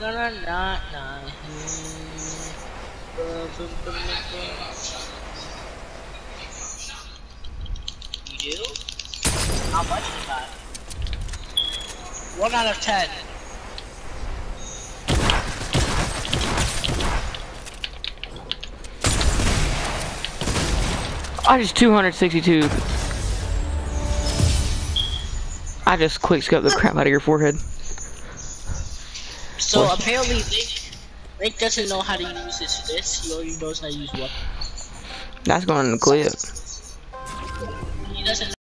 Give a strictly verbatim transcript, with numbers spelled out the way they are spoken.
gonna not not You do? How much is that? One out of ten. I just two hundred sixty-two. I just quick scoped the crap out of your forehead. So What? apparently Link, Link doesn't know how to use his fist, he only knows how to use weapons. That's going in the clip. He doesn't